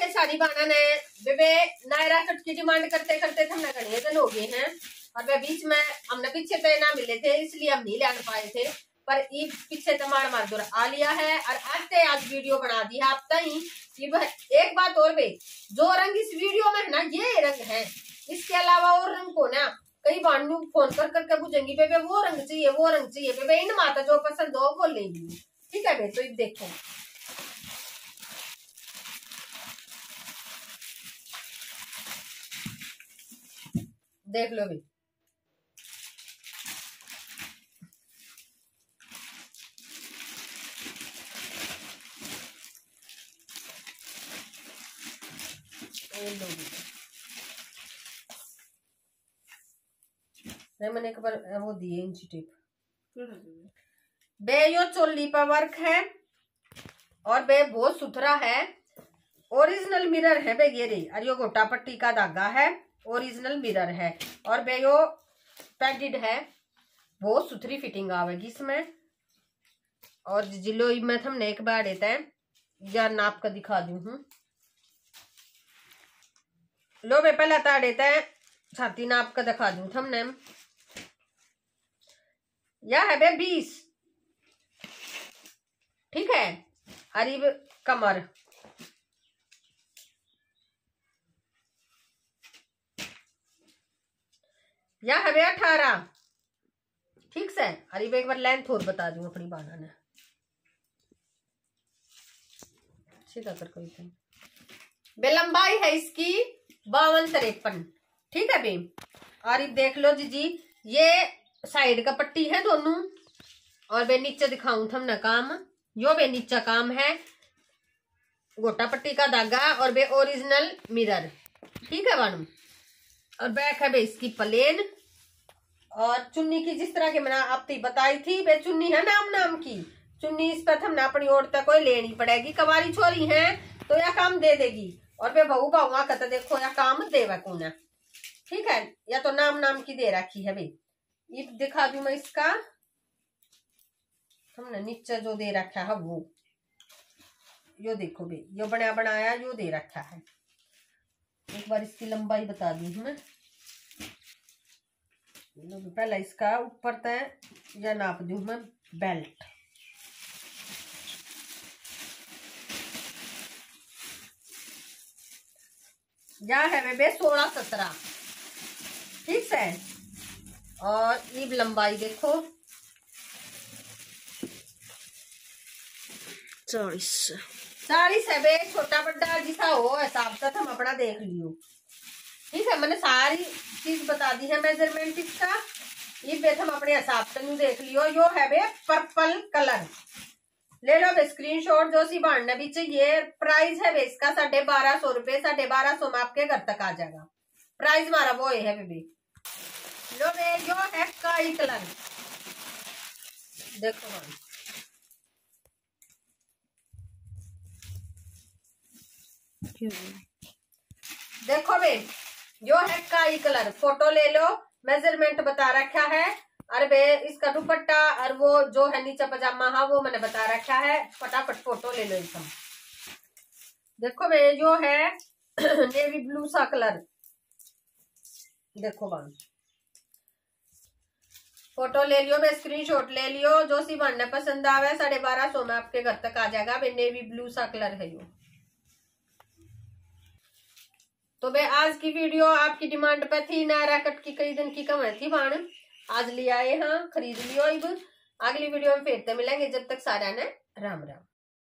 के साड़ी बाना ने वे नायरा कट की डिमांड करते करते हमने घने दिन हो गए हैं और वे बीच में हमने पीछे तो ना मिले थे इसलिए हम नहीं लान पाए थे, पर ई पीछे तो मार दूर आ लिया है और आज वीडियो बना दी है आप तई। एक बात और भी, जो रंग इस वीडियो में है ना ये रंग है, इसके अलावा और रंग को ना कई बार फोन कर करके पूछेंगी बेबे वो रंग चाहिए वो रंग चाहिए, बेबे इन माता जो पसंद हो वो ले ली। ठीक है बे, तो देखो देख लो भी, मैंने एक बार वो दिए इंची टेप बे, यो चोली पर वर्क है और बे बहुत सुथरा है, ओरिजिनल मिरर है बे ये रे, और यो गोटा पट्टी का धागा है, ओरिजिनल मिरर है और बे यो पैडेड है, बहुत सुथरी फिटिंग आवेगी इसमें। और जिलो में हमने एक बार देता है या नाप का दिखा दू हूँ, लो बे पहला तार देता है छाती नाप का दिखा दू हमने, यह है बे 20, ठीक है। अरीब कमर यह है बे 18, ठीक से। अरीब एक बार लेंथ और बता दूं अपनी बाना ने सीधा कर कोई बे, लंबाई है इसकी 52-53, ठीक है बे। और देख लो जी ये साइड का पट्टी है दोनों, और बे नीचे दिखाऊं थमने काम, यो बे नीचा काम है गोटा पट्टी का धागा और बे ओरिजिनल मिरर, ठीक है बानू। और बैक है बे इसकी प्लेन, और चुन्नी की जिस तरह की मैंने आपको बताई थी बे, चुन्नी है नाम की चुन्नी, इस पर हमने अपनी औरत को लेनी पड़ेगी, कवारी छोरी है तो यह काम दे देगी, और बे बहू बाउआ कहते देखो यह काम देवा कौन है, ठीक है। या तो नाम की दे रखी है बे, ये दिखा दू मैं इसका, हमने नीचे जो दे रखा है वो यो देखो बे, यो बनाया यो दे रखा है। एक बार इसकी लंबाई बता दी मैं, पहला इसका ऊपर तय या नाप दू मैं बेल्ट, या है बे 16-17, ठीक है। और ये लंबाई देखो 40 है बे, छोटा बड़ा जिसा हो हिसाब से हम अपना देख लियो, ठीक है। मैंने सारी चीज बता दी है मेजरमेंट इसका, ये बे हम अपने हिसाब से नहीं देख लियो। यो है बे पर्पल कलर, ले लो बे स्क्रीनशॉट जो सी बांटना भी चाहिए। प्राइस है बे इसका 1250 रुपए, 1250 में आपके घर तक आ जाएगा, प्राइस हमारा वो है बेबी। लो बे यो है काई कलर, देखो देखो बे यो है काई कलर, फोटो ले लो, मेजरमेंट बता रखा है। अरे बे इसका दुपट्टा और वो जो है नीचे पजामा है वो मैंने बता रखा है, फटाफट फोटो ले लो इसका। देखो बे जो है नेवी ब्लू सा कलर, देखो बान फोटो ले लियो बे, स्क्रीनशॉट ले लियो, जो सी बनने पसंद आवे 1250 में आपके घर तक आ जाएगा बे, नेवी ब्लू सा कलर है यो। तो बे आज की वीडियो आपकी डिमांड पे थी, नायरा कट की कई दिन की कम थी बाण, आज ले आए हाँ, खरीद लियो। अब अगली वीडियो में फिर मिलेंगे, जब तक सारा ने राम राम।